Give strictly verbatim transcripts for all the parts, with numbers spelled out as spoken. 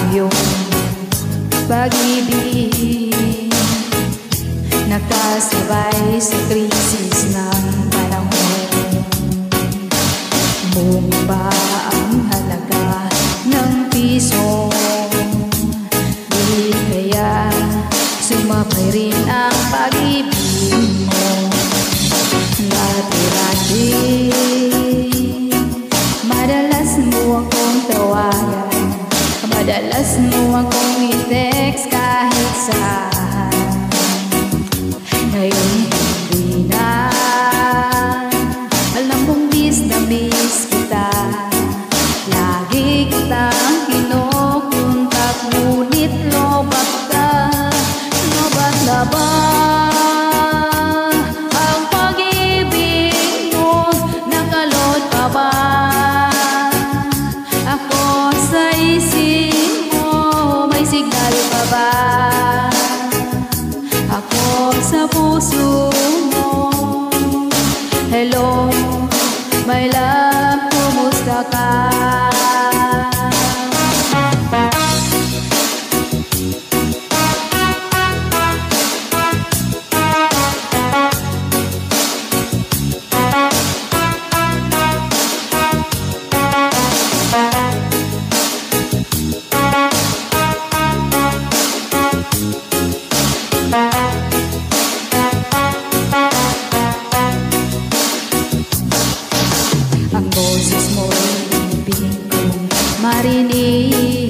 iyong pag-ibig, nakasabay sa krisis ng panahon. Bumaba ang halaga ng piso, di kaya sumabay rin ang pag-ibig mo. Dati-dati madalas mo akong tawagan, madalas mo akong i-text kahit saan. Ngayon hindi na, alam mong miss na miss kita. Lagi kitang kinukontak, ngunit lobat ka. Lobat na ba ang pag-ibig mo? Nakalot pa ba ako sa isip mo? May signal pa ba ako sa puso mo? Hello, my love, kumusta ka? Ang boses mo'y ibig kong marinig.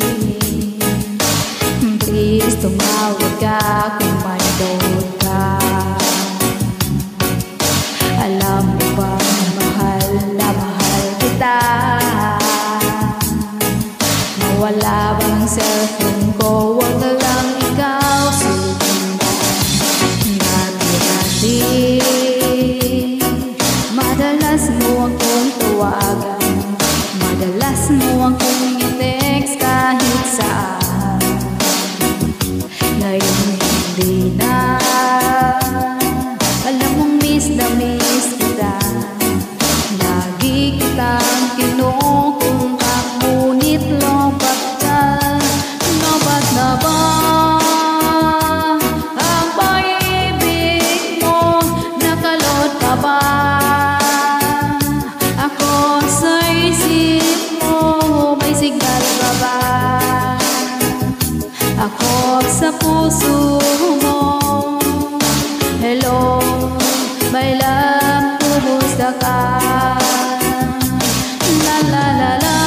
Please tumawag ka kung may load ka. Alam mo bang mahal na mahal kita? Nawala bang cellphone ko? Huwag na lang ikaw susundan. Dati-dati madalas mo akong tawagan, madalas mo akong i-text kahit saan. Ngayon hindi na, alam mong miss na miss kita. Lagi kitang kinukontak, ngunit lobat ka. Lobat na ba ang pag-ibig mo? Nakalot ka ba ako sa isip mo? May signal pa ba ako sa puso mo? Hello, my love, kumusta ka? La la la la.